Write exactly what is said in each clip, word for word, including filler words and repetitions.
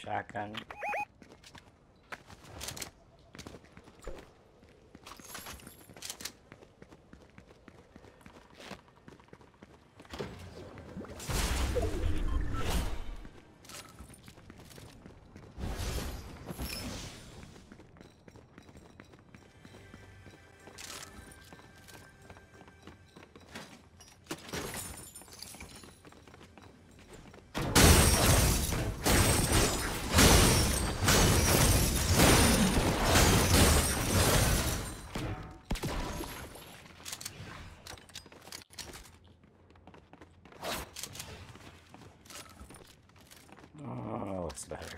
shotgun. Oh, looks better.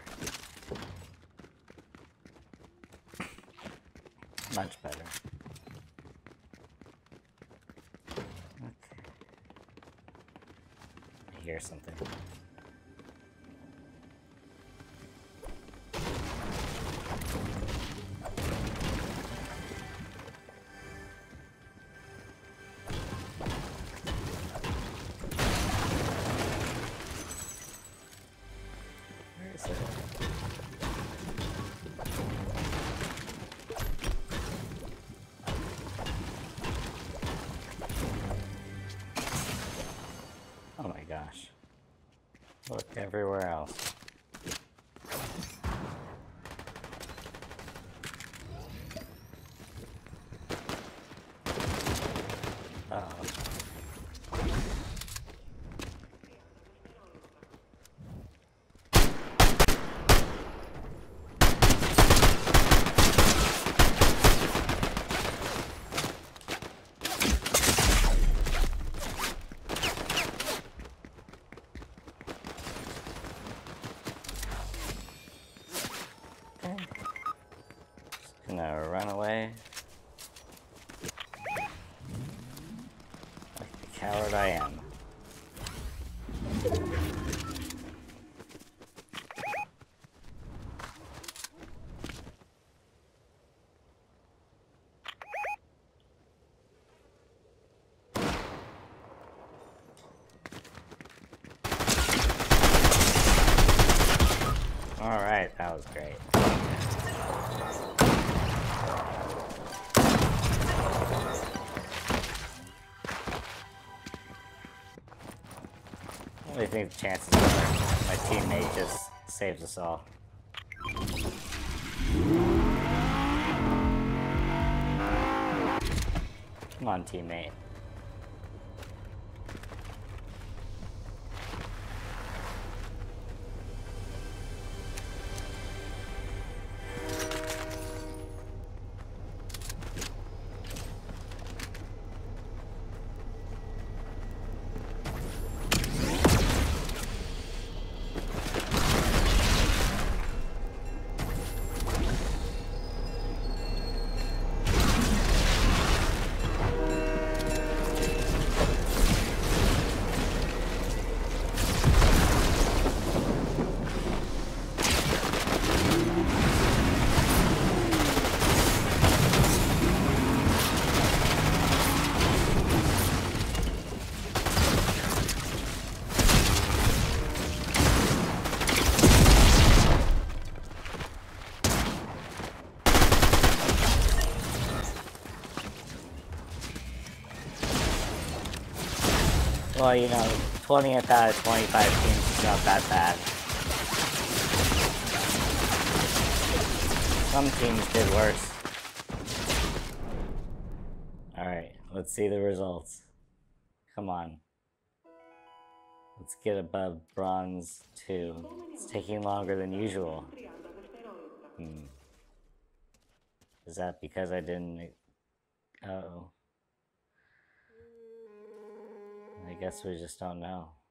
Much better. Okay. I hear something. Where is it? Oh my gosh. Look everywhere else. Uh-oh. Just gonna run away. Like the coward I am. Alright, that was great. I think the chances are my teammate just saves us all. Come on, teammate. Well, you know, twentieth out of twenty-five teams is not that bad. Some teams did worse. Alright, let's see the results. Come on. Let's get above bronze two. It's taking longer than usual. Hmm. Is that because I didn't... Uh oh. I guess we just don't know.